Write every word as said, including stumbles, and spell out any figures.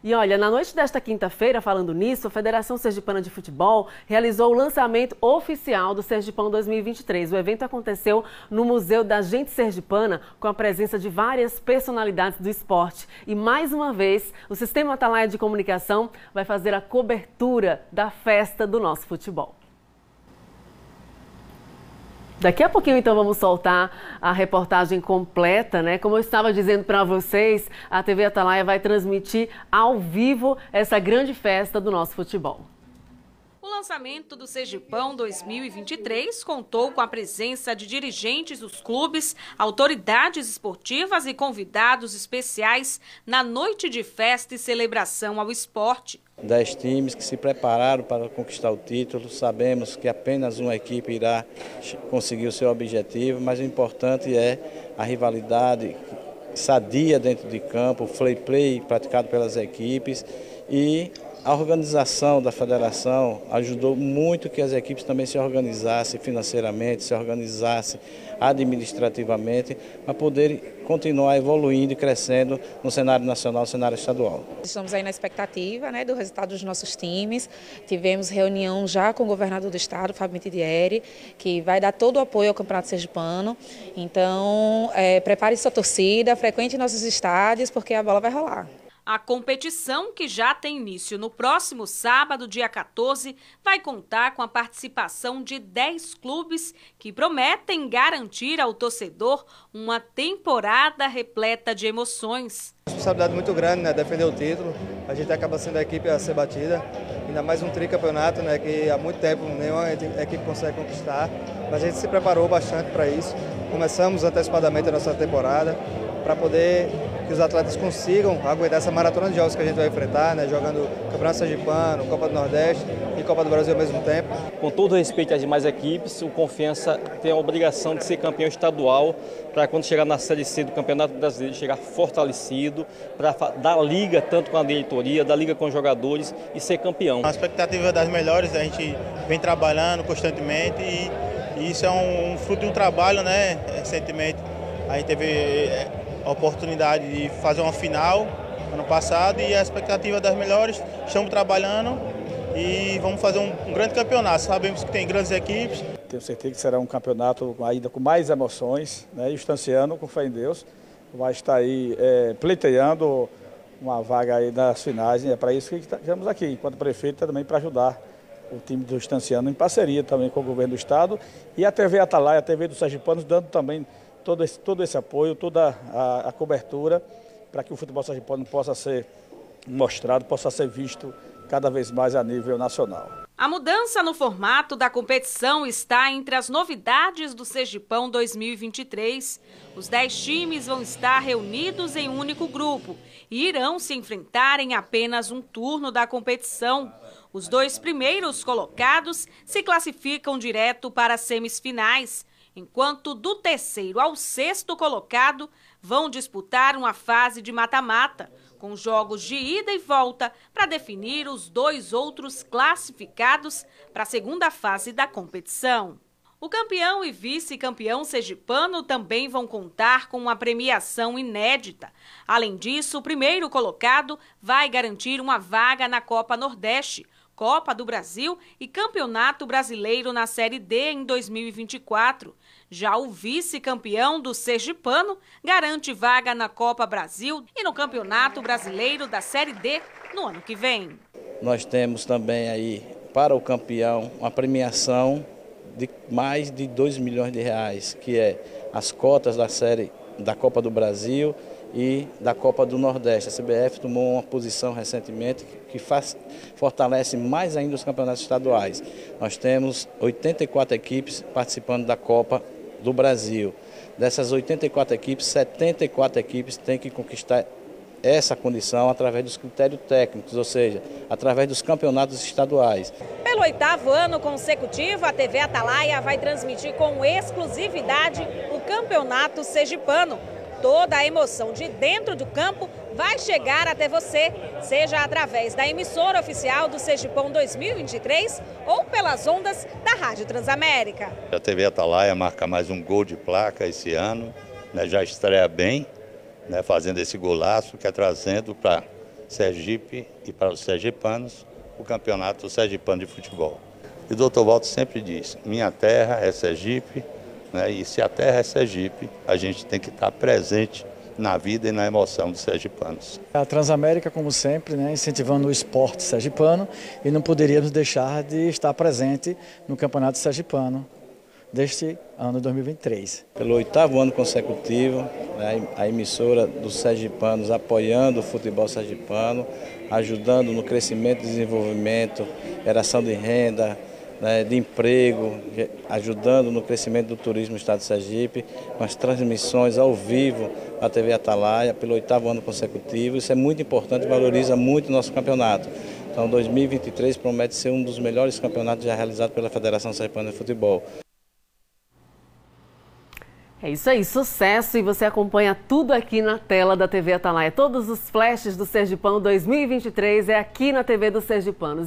E olha, na noite desta quinta-feira, falando nisso, a Federação Sergipana de Futebol realizou o lançamento oficial do Sergipão dois mil e vinte e três. O evento aconteceu no Museu da Gente Sergipana, com a presença de várias personalidades do esporte. E mais uma vez, o Sistema Atalaia de Comunicação vai fazer a cobertura da festa do nosso futebol. Daqui a pouquinho, então, vamos soltar a reportagem completa, né? Como eu estava dizendo para vocês, a T V Atalaia vai transmitir ao vivo essa grande festa do nosso futebol. O lançamento do Sergipão dois mil e vinte e três contou com a presença de dirigentes dos clubes, autoridades esportivas e convidados especiais na noite de festa e celebração ao esporte. Dez times que se prepararam para conquistar o título. Sabemos que apenas uma equipe irá conseguir o seu objetivo, mas o importante é a rivalidade sadia dentro de campo, o play play praticado pelas equipes, e a organização da federação ajudou muito que as equipes também se organizassem financeiramente, se organizassem administrativamente, para poder continuar evoluindo e crescendo no cenário nacional, no cenário estadual. Estamos aí na expectativa, né, do resultado dos nossos times. Tivemos reunião já com o governador do estado, Fábio Mitidieri, que vai dar todo o apoio ao Campeonato Sergipano. Então, é, prepare sua torcida, frequente nossos estádios, porque a bola vai rolar. A competição, que já tem início no próximo sábado, dia quatorze, vai contar com a participação de dez clubes que prometem garantir ao torcedor uma temporada repleta de emoções. Responsabilidade muito grande, né? Defender o título. A gente acaba sendo a equipe a ser batida. Ainda mais um tricampeonato, né? Que há muito tempo nenhuma equipe consegue conquistar. Mas a gente se preparou bastante para isso. Começamos antecipadamente a nossa temporada para poder que os atletas consigam aguentar essa maratona de jogos que a gente vai enfrentar, né, jogando Campeonato Sergipano, Copa do Nordeste e Copa do Brasil ao mesmo tempo. Com todo respeito às demais equipes, o Confiança tem a obrigação de ser campeão estadual, para quando chegar na Série C do Campeonato Brasileiro, chegar fortalecido, para dar liga tanto com a diretoria, dar liga com os jogadores e ser campeão. A expectativa das melhores, a gente vem trabalhando constantemente e, e isso é um, um fruto de um trabalho, né, recentemente. A gente teve a oportunidade de fazer uma final ano passado e a expectativa das melhores, estamos trabalhando e vamos fazer um, um grande campeonato. Sabemos que tem grandes equipes. Tenho certeza que será um campeonato ainda com mais emoções, né? E o Estanciano, com fé em Deus, vai estar aí é, pleiteando uma vaga aí nas finais, e é para isso que estamos aqui, enquanto prefeito, também para ajudar o time do Estanciano, em parceria também com o governo do estado, e a T V Atalaia, a T V dos Sergipanos, dando também Todo esse, todo esse apoio, toda a, a cobertura para que o futebol sergipano possa ser mostrado, possa ser visto cada vez mais a nível nacional. A mudança no formato da competição está entre as novidades do Sergipão dois mil e vinte e três. Os dez times vão estar reunidos em um único grupo e irão se enfrentar em apenas um turno da competição. Os dois primeiros colocados se classificam direto para as semifinais, enquanto do terceiro ao sexto colocado vão disputar uma fase de mata-mata, com jogos de ida e volta para definir os dois outros classificados para a segunda fase da competição. O campeão e vice-campeão sergipano também vão contar com uma premiação inédita. Além disso, o primeiro colocado vai garantir uma vaga na Copa Nordeste, Copa do Brasil e Campeonato Brasileiro na Série D em dois mil e vinte e quatro. Já o vice-campeão do Sergipano garante vaga na Copa Brasil e no Campeonato Brasileiro da Série D no ano que vem. Nós temos também aí para o campeão uma premiação de mais de dois milhões de reais, que é as cotas da série da Copa do Brasil e da Copa do Nordeste. A C B F tomou uma posição recentemente que faz, fortalece mais ainda os campeonatos estaduais. Nós temos oitenta e quatro equipes participando da Copa do Brasil. Dessas oitenta e quatro equipes, setenta e quatro equipes têm que conquistar essa condição através dos critérios técnicos, ou seja, através dos campeonatos estaduais. Pelo oitavo ano consecutivo, a T V Atalaia vai transmitir com exclusividade o Campeonato Sergipano. Toda a emoção de dentro do campo vai chegar até você, seja através da emissora oficial do Sergipão dois mil e vinte e três ou pelas ondas da Rádio Transamérica. A T V Atalaia marca mais um gol de placa esse ano, né, já estreia bem, né, fazendo esse golaço, que é trazendo para Sergipe e para os sergipanos o Campeonato Sergipano de Futebol. E o doutor Walter sempre diz, minha terra é Sergipe, né? E se a terra é Sergipe, a gente tem que estar presente na vida e na emoção dos sergipanos. A Transamérica, como sempre, né, incentivando o esporte sergipano, e não poderíamos deixar de estar presente no Campeonato Sergipano deste ano dois mil e vinte e três. Pelo oitavo ano consecutivo, né, a emissora dos sergipanos apoiando o futebol sergipano, ajudando no crescimento e desenvolvimento, geração de renda, né, de emprego, ajudando no crescimento do turismo no estado de Sergipe, com as transmissões ao vivo da T V Atalaia pelo oitavo ano consecutivo. Isso é muito importante, valoriza muito o nosso campeonato. Então, dois mil e vinte e três promete ser um dos melhores campeonatos já realizados pela Federação Sergipana de Futebol. É isso aí, sucesso! E você acompanha tudo aqui na tela da T V Atalaia. Todos os flashes do Sergipão dois mil e vinte e três é aqui na T V do Sergipano.